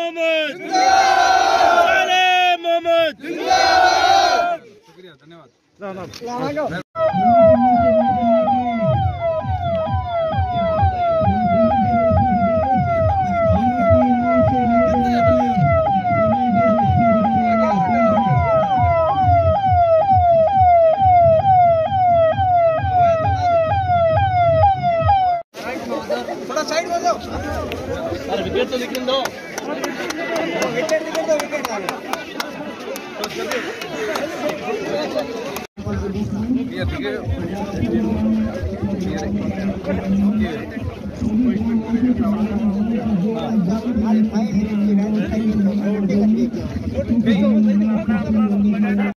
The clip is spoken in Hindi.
मोहम्मद, साले मोहम्मद। शुक्रिया, धन्यवाद। थोड़ा साइड हो जाओ। अरे विकेट तो निकल दो। विकेट निकल दो, विकेट आ गया।